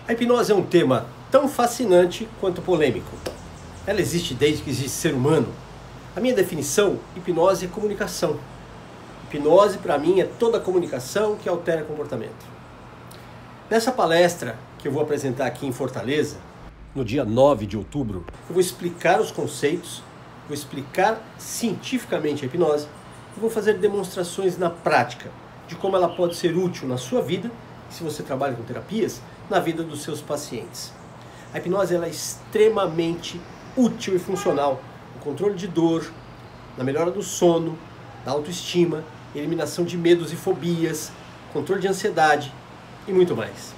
A hipnose é um tema tão fascinante quanto polêmico. Ela existe desde que existe ser humano. A minha definição, hipnose é comunicação. Hipnose, para mim, é toda comunicação que altera comportamento. Nessa palestra que eu vou apresentar aqui em Fortaleza, no dia 9 de outubro, eu vou explicar os conceitos, vou explicar cientificamente a hipnose e vou fazer demonstrações na prática de como ela pode ser útil na sua vida, se você trabalha com terapias, na vida dos seus pacientes. A hipnose ela é extremamente útil e funcional no controle de dor, na melhora do sono, da autoestima, eliminação de medos e fobias, controle de ansiedade e muito mais.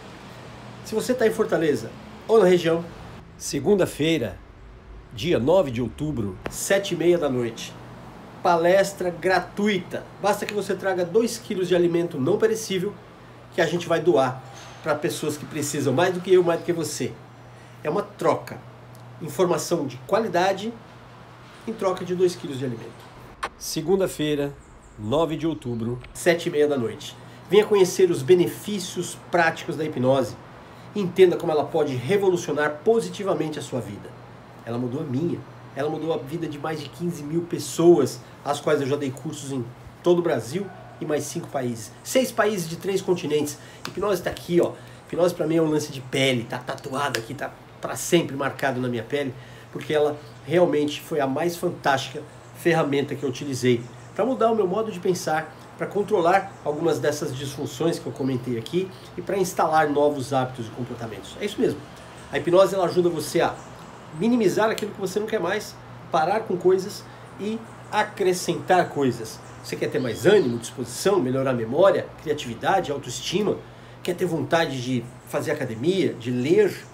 Se você está em Fortaleza ou na região, segunda-feira, dia 9 de outubro, 7h30 da noite, palestra gratuita. Basta que você traga 2 quilos de alimento não perecível que a gente vai doar para pessoas que precisam mais do que eu, mais do que você. É uma troca. Informação de qualidade em troca de 2 quilos de alimento. Segunda-feira, 9 de outubro, 7h30 da noite. Venha conhecer os benefícios práticos da hipnose e entenda como ela pode revolucionar positivamente a sua vida. Ela mudou a minha, ela mudou a vida de mais de 15 mil pessoas, às quais eu já dei cursos em todo o Brasil e mais 5 países. 6 países de 3 continentes. Hipnose está aqui, ó. Hipnose para mim é um lance de pele, tá tatuado aqui, tá para sempre marcado na minha pele, porque ela realmente foi a mais fantástica ferramenta que eu utilizei para mudar o meu modo de pensar, para controlar algumas dessas disfunções que eu comentei aqui e para instalar novos hábitos e comportamentos. É isso mesmo. A hipnose ela ajuda você a minimizar aquilo que você não quer mais, parar com coisas e acrescentar coisas. Você quer ter mais ânimo, disposição, melhorar a memória, criatividade, autoestima, quer ter vontade de fazer academia, de ler?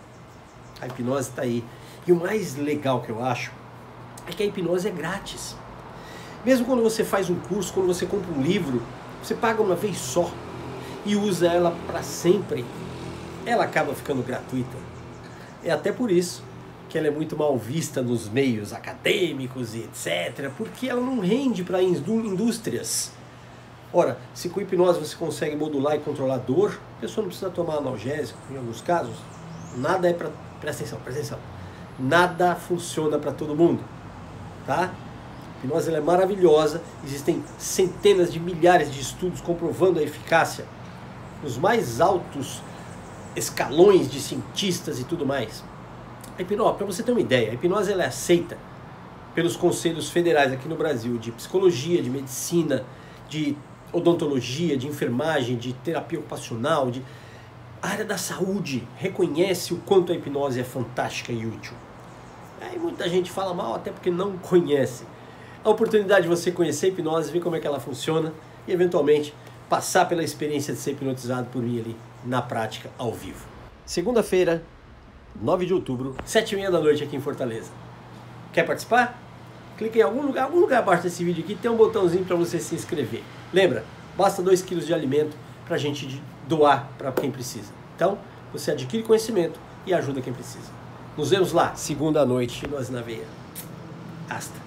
A hipnose está aí. E o mais legal que eu acho é que a hipnose é grátis. Mesmo quando você faz um curso, quando você compra um livro, você paga uma vez só e usa ela para sempre. Ela acaba ficando gratuita. É até por isso que ela é muito mal vista nos meios acadêmicos e etc. Porque ela não rende para indústrias. Ora, se com hipnose você consegue modular e controlar a dor, a pessoa não precisa tomar analgésico, em alguns casos. Nada é para... Presta atenção. Nada funciona para todo mundo. Tá? A hipnose ela é maravilhosa. Existem centenas de milhares de estudos comprovando a eficácia. Os mais altos escalões de cientistas e tudo mais. A hipnose, para você ter uma ideia, a hipnose ela é aceita pelos conselhos federais aqui no Brasil de psicologia, de medicina, de odontologia, de enfermagem, de terapia ocupacional, a área da saúde reconhece o quanto a hipnose é fantástica e útil. Aí muita gente fala mal até porque não conhece. A oportunidade de você conhecer a hipnose, ver como é que ela funciona e eventualmente passar pela experiência de ser hipnotizado por mim ali na prática, ao vivo. Segunda-feira, 9 de outubro, 7h30 da noite aqui em Fortaleza. Quer participar? Clique em algum lugar abaixo desse vídeo aqui, tem um botãozinho para você se inscrever. Lembra, basta 2 quilos de alimento para a gente doar para quem precisa. Então, você adquire conhecimento e ajuda quem precisa. Nos vemos lá, segunda à noite, nós na veia. Hasta.